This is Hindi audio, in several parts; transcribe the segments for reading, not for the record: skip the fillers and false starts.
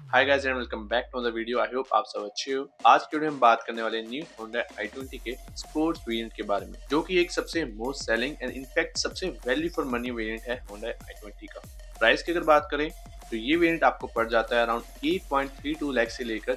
Hi guys and welcome back to the video. I hope आप सब अच्छे हो। आज की वीडियो में बात करने वाले न्यू Honda i20 के स्पोर्ट्स वेरिएंट के बारे में, जो कि एक सबसे मोस्ट सेलिंग एंड इनफैक्ट सबसे वैल्यू फॉर मनी वेरिएंट है Honda i20 का। प्राइस की अगर बात करें तो ये वेरिएंट आपको पड़ जाता है अराउंड 8.32 लाख से लेकर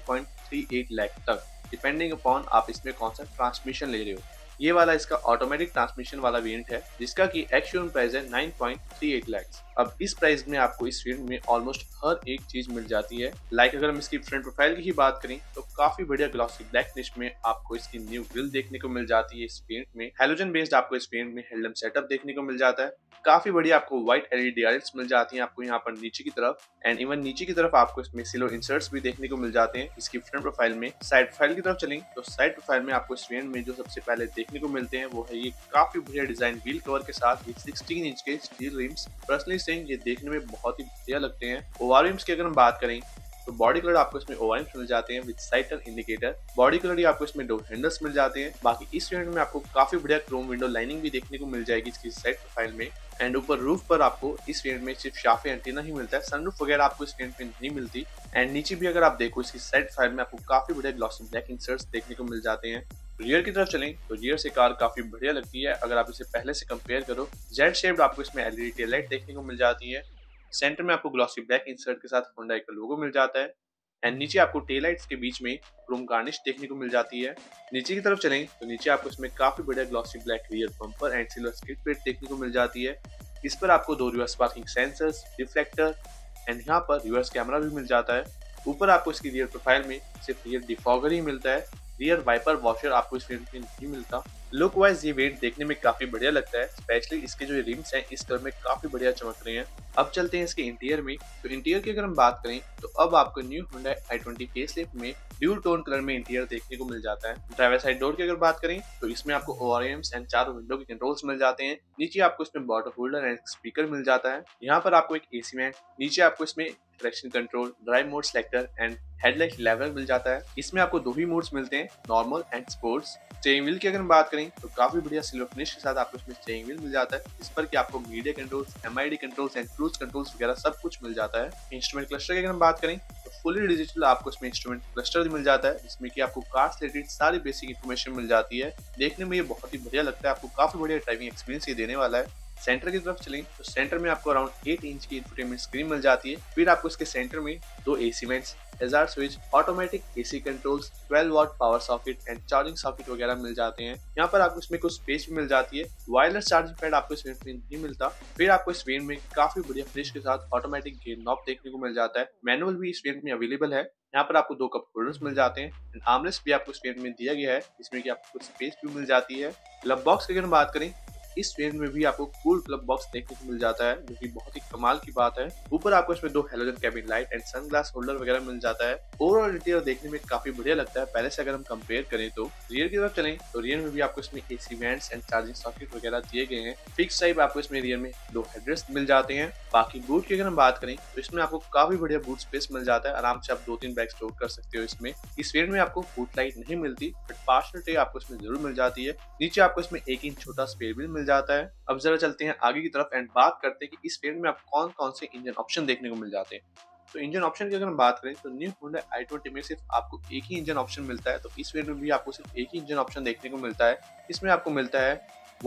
9.38 लाख तक, डिपेंडिंग अपॉन आप इसमें कौन सा ट्रांसमिशन ले रहे हो। ये वाला इसका ऑटोमेटिक ट्रांसमिशन वाला वेरिएंट है, जिसका की एक्चुअल प्राइस है 9.38 लाख। अब इस प्राइस में आपको इस वेरिएंट में ऑलमोस्ट हर एक चीज मिल जाती है। अगर हम इसकी फ्रंट प्रोफाइल की ही बात करें तो काफी बढ़िया ग्लॉसी ब्लैक फिनिश में आपको इसकी न्यू ग्रिल देखने को मिल जाती है। इस वेरिएंट में हैलोजन बेस्ड आपको इस वेरिएंट में हेडलैम्प सेटअप देखने को मिल जाता है। काफी बढ़िया आपको व्हाइट एलईडी डिआरएल्स मिल जाती हैं आपको यहाँ पर नीचे की तरफ, एंड इवन नीचे की तरफ आपको इसमें सिलो इंसर्ट्स भी देखने को मिल जाते हैं इसकी फ्रंट प्रोफाइल में। साइड प्रोफाइल की तरफ चलें तो साइड प्रोफाइल में आपको इस वेरिएंट में जो सबसे पहले देखने को मिलते हैं वो है ये काफी बढ़िया डिजाइन व्हील कवर के साथ ये 16 इंच के स्टील रिम्स। पर्सनली सेइंग ये देखने में बहुत ही बढ़िया लगते हैं। ओवर रिम्स की अगर हम बात करें तो बॉडी कलर आपको इसमें ओवर रिम्स मिल जाते हैं with side turn indicator. Body colour ही आपको इसमें डोर हैंडल्स मिल जाते हैं। बाकी इस वेरिएंट में आपको काफी बढ़िया क्रोम विंडो लाइनिंग भी देखने को मिल जाएगी इसकी साइड प्रोफाइल में। एंड ऊपर रूफ पर आपको इस वेरिएंट में सिर्फ शाफे एंटीना ही मिलता है, सनरूफ वगैरह आपको इस वेरिएंट में नहीं मिलती। एंड नीचे भी अगर आप देखो इसकी साइड प्रोफाइल में आपको काफी बढ़िया ग्लॉसी ब्लैक इंसर्ट्स देखने को मिल जाते हैं। रियर की तरफ चलें तो रियर से कार काफी बढ़िया लगती है। अगर आप इसे पहले से कंपेयर करो, जेड शेप्ड आपको इसमें एलईडी टेल लाइट देखने को मिल जाती है। सेंटर में आपको ग्लॉसी ब्लैक इंसर्ट के साथ Honda का लोगो मिल जाता है। एंड नीचे आपको टेल लाइट्स के बीच में क्रोम गार्निश देखने को मिल जाती है। नीचे की तरफ चलें तो नीचे आपको इसमें काफी बढ़िया glossy black rear bumper and silver skid plate देखने को मिल जाती है। इस पर आपको दो reverse parking sensors, reflector and यहाँ पर रिवर्स कैमरा भी मिल जाता है। ऊपर आपको इसकी रियर प्रोफाइल में सिर्फ रियर डिफॉगर ही मिलता है, रियर वाइपर वॉशर आपको इस वेरिएंट में नहीं मिलता। लुक वाइज ये वेरिएंट देखने में काफी बढ़िया लगता है, स्पेशली इसके जो रिम्स हैं इस कलर में काफी बढ़िया चमक रहे हैं। अब चलते हैं इसके इंटीरियर में। तो इंटीरियर की अगर हम बात करें तो अब आपको न्यू Honda i20 फेसलिफ्ट में ड्यूल टोन कलर में इंटीरियर देखने को मिल जाता है। ड्राइवर साइड डोर की अगर बात करें तो इसमें आपको ORMs एंड चारों विंडो के कंट्रोल्स मिल जाते हैं। नीचे आपको इसमें बॉटल होल्डर एंड स्पीकर मिल जाता है। यहाँ पर आपको एक एसी वेंट, नीचे आपको इसमें traction control, drive mode selector and headlight level मिल जाता है। इसमें आपको दो ही मोड्स मिलते हैं, normal and sports. Steering wheel की अगर हम बात करें तो काफी बढ़िया सिल्वर फिनिश के साथ आपको इसमें स्टीयरिंग व्हील मिल जाता है। इस पर कि आपको media controls, MID controls and cruise controls वगैरह सब कुछ मिल जाता है। इंस्ट्रूमेंट क्लस्टर की अगर हम बात करें तो फुली डिजिटल आपको इसमें इंस्ट्रूमेंट क्लस्टर मिल जाता है, जिसमें कि आपको कार से रिलेटेड सारी बेसिक इन्फॉर्मेशन मिल जाती है। देखने में ये बहुत ही बढ़िया लगता है, आपको काफी बढ़िया ड्राइविंग एक्सपीरियंस ये देने वाला है। सेंटर की तरफ चलें तो सेंटर में आपको अराउंड 8 इंच की इंफोटेनमेंट स्क्रीन मिल जाती है। फिर आपको इसके सेंटर में दो AC vents, hazard switch, automatic AC controls, 12 watt power socket and charging socket वगैरह मिल जाते हैं। यहाँ पर आपको इसमें कुछ स्पेस भी मिल जाती है। वायरलेस चार्जिंग पैड आपको इस वेरिएंट में नहीं मिलता। फिर आपको इस वेरिएंट में काफी बढ़िया फिनिश के साथ ऑटोमेटिक गेयर नॉब देखने को मिल जाता है। मैनुअल भी इस वेरिएंट में अवेलेबल है। यहाँ पर आपको दो कप होल्डर्स मिल जाते हैं। आर्मरेस्ट भी आपको इस वेरिएंट में दिया गया है, जिसमें कि आपको कुछ स्पेस भी मिल जाती है। ग्लव बॉक्स की अगर बात करें इस वेरिएंट में भी आपको कूल ग्लव बॉक्स देखने को मिल जाता है, जो कि बहुत ही कमाल की बात है। ऊपर आपको इसमें दो halogen cabin light and sunglass holder वगैरह मिल जाता है। ओवरऑल इंटीरियर देखने में काफी बढ़िया लगता है पहले से अगर हम कंपेयर करें तो। रियर की तरफ चलें तो रियर में भी आपको इसमें AC vents and charging socket वगैरह दिए गए हैं। फिक्स टाइप आपको इसमें रियर में दो हेडरेस्ट मिल जाते हैं। बाकी बूट की अगर हम बात करें तो इसमें आपको काफी बढ़िया बूट स्पेस मिल जाता है, आराम से आप 2-3 बैग स्टोर कर सकते हो इसमें। इस वेरिएंट में आपको फुट लाइट नहीं मिलती, बट पार्शल ट्रे आपको इसमें जरूर मिल जाती है। नीचे आपको इसमें 1 इंच छोटा स्पेयर व्हील मिल जाता है। अब जरा चलते हैं आगे की तरफ एंड बात करते हैं कि इस वेरिएंट में आपको कौन कौन से इंजन ऑप्शन देखने को मिल जाते हैं। तो इंजन ऑप्शन की अगर हम बात करें तो न्यू Honda i20 में सिर्फ आपको एक ही इंजन ऑप्शन मिलता है। तो इस वेरिएंट में भी आपको सिर्फ एक ही इंजन ऑप्शन देखने को मिलता है। इसमें आपको मिलता है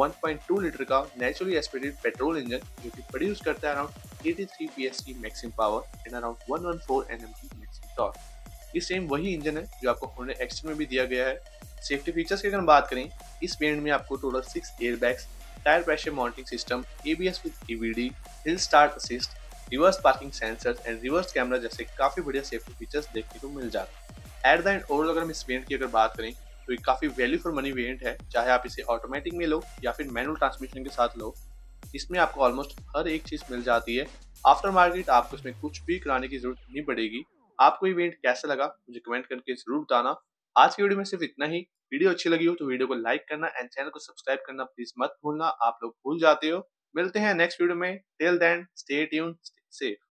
1.2 लीटर का नेचुरली एस्पिरेटेड पेट्रोल इंजन, जो कि प्रोड्यूस करता है अराउंड 83 PS की maximum power and around 114 Nm की मैक्सिमम टॉर्क। ये सेम वही इंजन है जो आपको Honda Accent में भी दिया गया है। सेफ्टी फीचर्स की अगर हम बात करें इस वेरिएंट में आपको total 6 airbags, tyre pressure monitoring system, ABS with EVD, hill start assist, reverse parking sensors and reverse camera जैसे काफी बढ़िया सेफ्टी फीचर्स देखने को मिल जाते हैं। एट द एंड ओवरऑल अगर हम इस वेरिएंट की अगर बात करें तो ये काफी वैल्यू फॉर मनी वेरिएंट है, चाहे आप इसे ऑटोमेटिक में लो या फिर मैनुअल ट्रांसमिशन के साथ लो। इसमें आपको ऑलमोस्ट हर एक चीज मिल जाती है। आफ्टर मार्केट आपको इसमें कुछ भी कराने की जरूरत नहीं पड़ेगी। आपको ये वेरिएंट कैसा लगा मुझे कमेंट करके जरूर बताना। आज की वीडियो में सिर्फ इतना ही। वीडियो अच्छी लगी हो तो वीडियो को लाइक करना एंड चैनल को सब्सक्राइब करना प्लीज मत भूलना, आप लोग भूल जाते हो। मिलते हैं नेक्स्ट वीडियो में। Till then stay tuned, stay safe.